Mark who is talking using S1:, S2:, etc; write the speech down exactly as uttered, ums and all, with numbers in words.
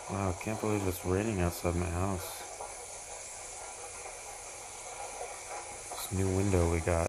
S1: Wow, I can't believe it's raining outside my house. This new window we got.